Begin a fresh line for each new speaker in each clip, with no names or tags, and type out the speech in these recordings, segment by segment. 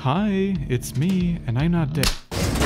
Hi, it's me, and I'm not dead.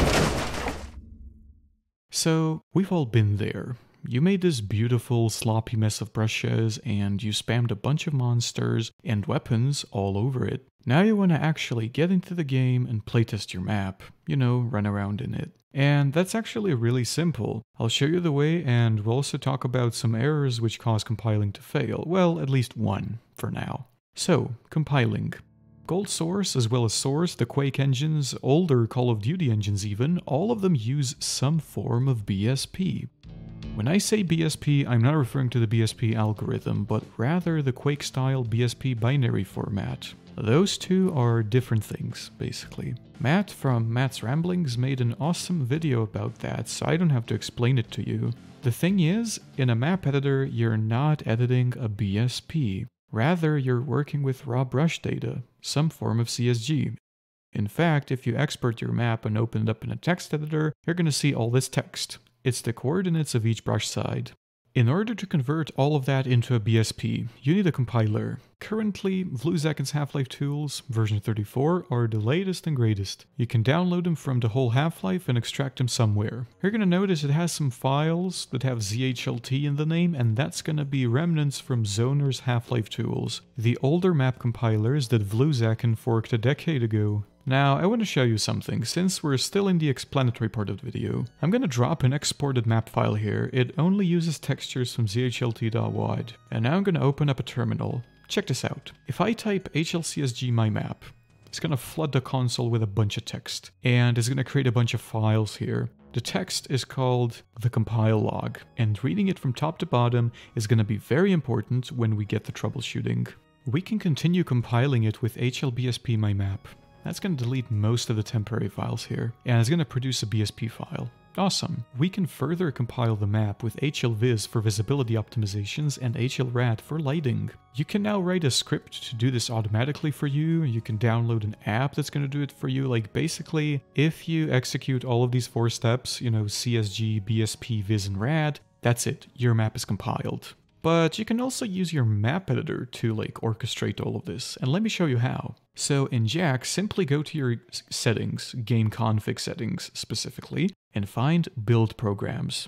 So, we've all been there. You made this beautiful, sloppy mess of brushes, and you spammed a bunch of monsters and weapons all over it. Now you want to actually get into the game and playtest your map. You know, run around in it. And that's actually really simple. I'll show you the way, and we'll also talk about some errors which cause compiling to fail. Well, at least one, for now. So, compiling. Gold Source, as well as Source, the Quake engines, older Call of Duty engines even, all of them use some form of BSP. When I say BSP, I'm not referring to the BSP algorithm, but rather the Quake-style BSP binary format. Those two are different things, basically. Matt from Matt's Ramblings made an awesome video about that, so I don't have to explain it to you. The thing is, in a map editor, you're not editing a BSP. Rather, you're working with raw brush data, some form of CSG. In fact, if you export your map and open it up in a text editor, you're going to see all this text. It's the coordinates of each brush side. In order to convert all of that into a BSP, you need a compiler. Currently, VHLT's Half-Life tools, version 34, are the latest and greatest. You can download them from the whole Half-Life and extract them somewhere. You're going to notice it has some files that have VHLT in the name, and that's going to be remnants from Zoner's Half-Life tools, the older map compilers that VHLT forked a decade ago. Now, I want to show you something. Since we're still in the explanatory part of the video, I'm going to drop an exported map file here. It only uses textures from zhlt.wad. And now I'm going to open up a terminal. Check this out. If I type hlcsg my map, it's going to flood the console with a bunch of text. And it's going to create a bunch of files here. The text is called the compile log, and reading it from top to bottom is going to be very important when we get to troubleshooting. We can continue compiling it with hlbsp my map. That's going to delete most of the temporary files here, and it's going to produce a BSP file. Awesome. We can further compile the map with HLViz for visibility optimizations and HLRAD for lighting. You can now write a script to do this automatically for you. You can download an app that's going to do it for you. Like basically, if you execute all of these 4 steps, you know, CSG, BSP, Viz, and RAD, that's it. Your map is compiled. But you can also use your map editor to like orchestrate all of this, and let me show you how. So in J.A.C.K, simply go to your settings, game config settings specifically, and find build programs.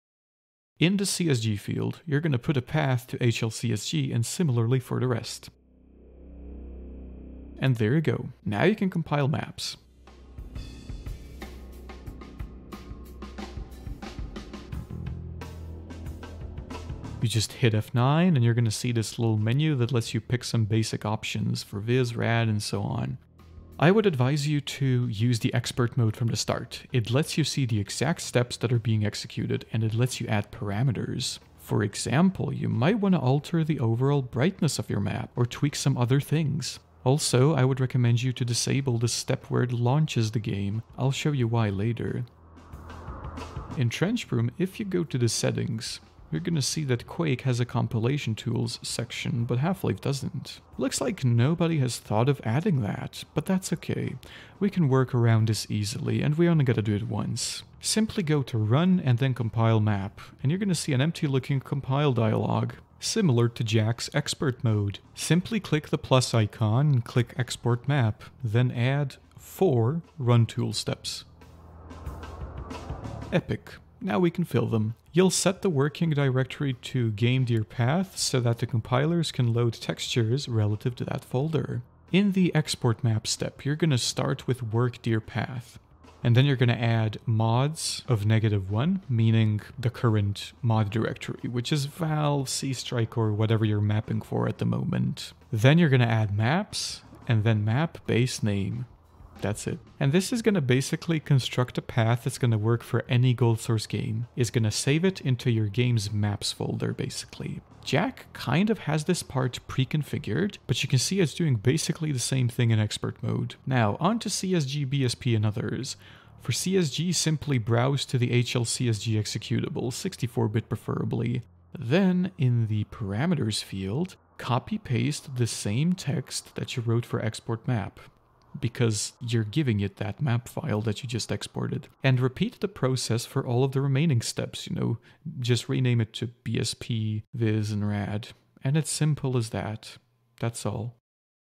In the CSG field, you're going to put a path to HLCSG and similarly for the rest. And there you go. Now you can compile maps. You just hit F9 and you're going to see this little menu that lets you pick some basic options for Viz, RAD, and so on. I would advise you to use the expert mode from the start. It lets you see the exact steps that are being executed, and it lets you add parameters. For example, you might want to alter the overall brightness of your map or tweak some other things. Also, I would recommend you to disable the step where it launches the game. I'll show you why later. In Trenchroom, if you go to the settings, you're gonna see that Quake has a compilation tools section, but Half-Life doesn't. Looks like nobody has thought of adding that, but that's okay. We can work around this easily, and we only gotta do it once. Simply go to Run and then Compile Map, and you're gonna see an empty-looking compile dialog, similar to J.A.C.K's expert mode. Simply click the plus icon and click Export Map, then add 4 run tool steps. Epic. Now we can fill them. You'll set the working directory to GameDearPath so that the compilers can load textures relative to that folder. In the export map step, you're going to start with workDearPath. And then you're going to add mods of -1, meaning the current mod directory, which is Valve, C-Strike, or whatever you're mapping for at the moment. Then you're going to add maps, and then map base name. That's it. And this is going to basically construct a path that's going to work for any Gold Source game. It's going to save it into your game's maps folder, basically. J.A.C.K kind of has this part pre-configured, but you can see it's doing basically the same thing in expert mode. Now, on to CSG, BSP, and others. For CSG, simply browse to the HLCSG executable, 64-bit preferably. Then, in the parameters field, copy-paste the same text that you wrote for export map, because you're giving it that map file that you just exported. And repeat the process for all of the remaining steps, you know, just rename it to BSP, Viz, and RAD. And it's simple as that. That's all.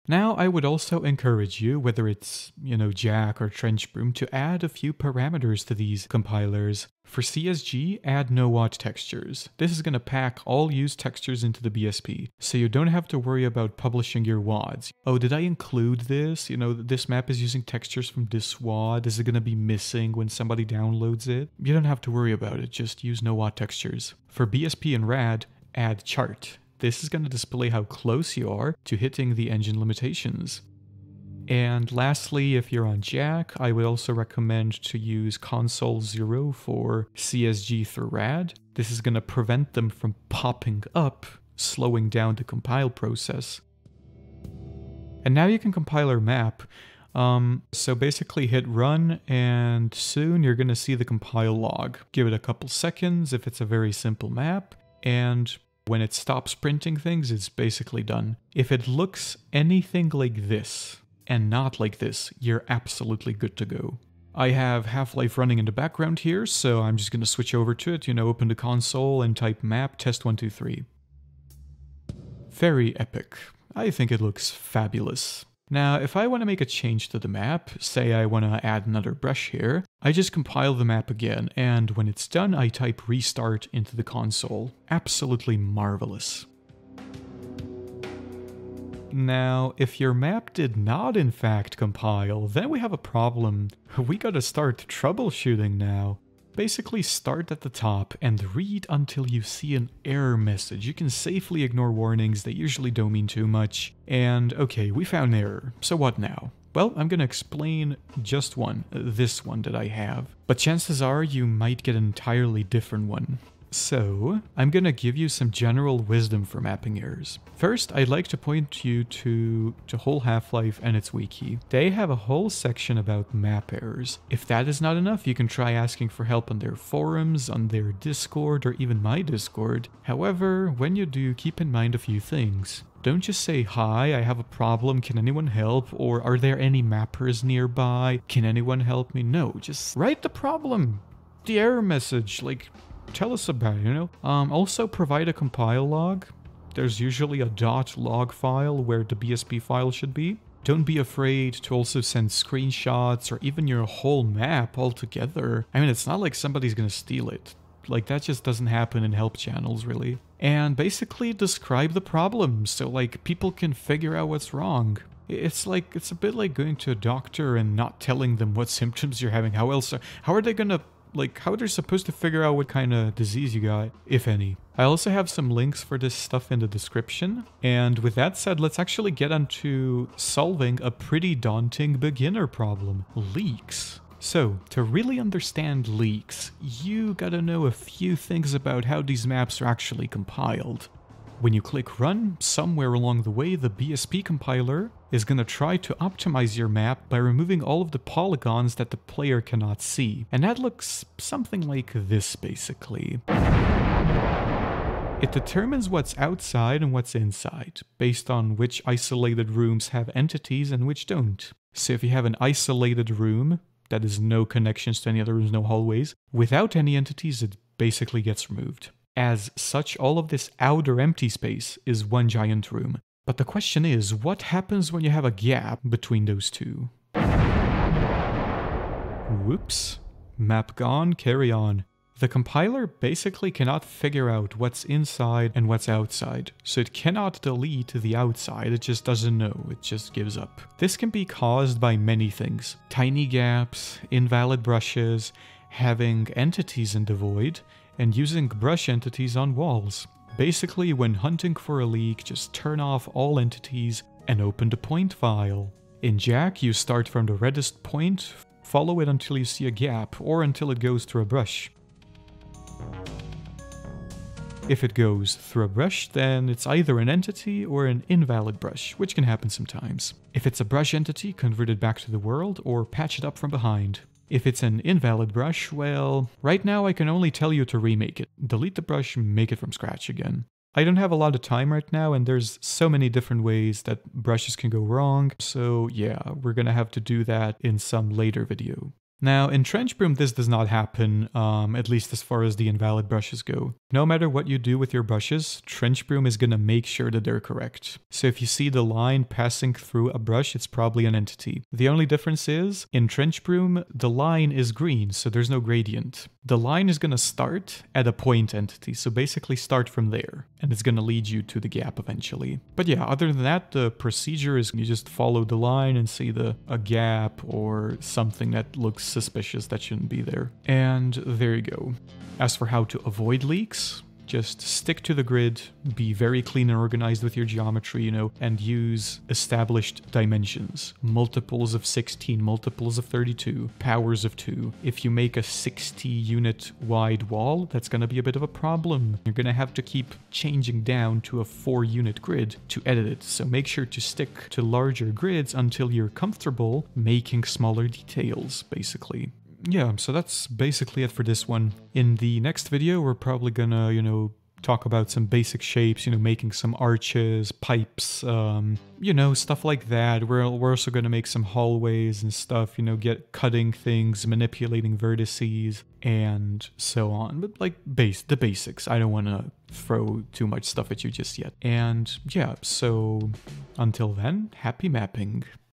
Now, I would also encourage you, whether it's, J.A.C.K or Trench Broom, to add a few parameters to these compilers. For CSG, add no WOD textures. This is going to pack all used textures into the BSP, so you don't have to worry about publishing your WODs. Oh, did I include this? This map is using textures from this WOD. Is it going to be missing when somebody downloads it? You don't have to worry about it, just use no WOD textures. For BSP and RAD, add chart. This is going to display how close you are to hitting the engine limitations. And lastly, if you're on J.A.C.K, I would also recommend to use console 0 for CSG through RAD. This is going to prevent them from popping up, slowing down the compile process. And now you can compile our map. So basically hit run, and soon you're going to see the compile log. Give it a couple seconds if it's a very simple map, and when it stops printing things, it's basically done. If it looks anything like this, and not like this, you're absolutely good to go. I have Half-Life running in the background here, so I'm just going to switch over to it, open the console and type map test123. Very epic. I think it looks fabulous. Now, if I want to make a change to the map, say I want to add another brush here, I just compile the map again, and when it's done, I type restart into the console. Absolutely marvelous. Now, if your map did not in fact compile, then we have a problem. We gotta start troubleshooting now. Basically start at the top and read until you see an error message. You can safely ignore warnings, they usually don't mean too much. And okay, we found an error, so what now? Well, I'm gonna explain just one, this one that I have. But chances are you might get an entirely different one. So, I'm gonna give you some general wisdom for mapping errors. First, I'd like to point you to whole Half-Life and its wiki. They have a whole section about map errors. If that is not enough, you can try asking for help on their forums, on their Discord, or even my Discord. However, when you do, keep in mind a few things. Don't just say, "Hi, I have a problem, can anyone help?" Or, "Are there any mappers nearby? Can anyone help me?" No, just write the problem. The error message, tell us about it, Also provide a compile log. There's usually a .log file where the BSP file should be. Don't be afraid to also send screenshots or even your whole map altogether. I mean, it's not like somebody's gonna steal it. That just doesn't happen in help channels, really. And basically describe the problem so, people can figure out what's wrong. It's a bit like going to a doctor and not telling them what symptoms you're having. How are they gonna how they're supposed to figure out what kind of disease you got, if any. I also have some links for this stuff in the description. And with that said, let's actually get onto solving a pretty daunting beginner problem, leaks. So, to really understand leaks, you gotta know a few things about how these maps are actually compiled. When you click run, somewhere along the way, the BSP compiler is going to try to optimize your map by removing all of the polygons that the player cannot see. And that looks something like this, basically. It determines what's outside and what's inside, based on which isolated rooms have entities and which don't. So if you have an isolated room, that is no connections to any other rooms, no hallways, without any entities, it basically gets removed. As such, all of this outer empty space is one giant room. But the question is, what happens when you have a gap between those two? Whoops. Map gone, carry on. The compiler basically cannot figure out what's inside and what's outside, so it cannot delete the outside, it just doesn't know, it just gives up. This can be caused by many things. Tiny gaps, invalid brushes, having entities in the void, and using brush entities on walls. Basically, when hunting for a leak, just turn off all entities and open the point file. In J.A.C.K, you start from the reddest point, follow it until you see a gap, or until it goes through a brush. If it goes through a brush, then it's either an entity or an invalid brush, which can happen sometimes. If it's a brush entity, convert it back to the world, or patch it up from behind. If it's an invalid brush, well, right now I can only tell you to remake it. Delete the brush, make it from scratch again. I don't have a lot of time right now, and there's so many different ways that brushes can go wrong, so yeah, we're gonna have to do that in some later video. Now, in Trench Broom, this does not happen, at least as far as the invalid brushes go. No matter what you do with your brushes, Trench Broom is going to make sure that they're correct. So if you see the line passing through a brush, it's probably an entity. The only difference is, in Trench Broom, the line is green, so there's no gradient. The line is going to start at a point entity, so basically start from there, and it's going to lead you to the gap eventually. But yeah, other than that, the procedure is you just follow the line and see a gap or something that looks suspicious that shouldn't be there. And there you go. As for how to avoid leaks, just stick to the grid, be very clean and organized with your geometry, you know, and use established dimensions. Multiples of 16, multiples of 32, powers of 2. If you make a 60 unit wide wall, that's going to be a bit of a problem. You're going to have to keep changing down to a 4 unit grid to edit it, so make sure to stick to larger grids until you're comfortable making smaller details, basically. Yeah, so that's basically it for this one. In the next video, we're probably gonna, you know, talk about some basic shapes, you know, making some arches, pipes, you know, stuff like that. We're also gonna make some hallways and stuff, you know, cutting things, manipulating vertices, and so on. But like the basics. I don't want to throw too much stuff at you just yet. And yeah, so until then, happy mapping.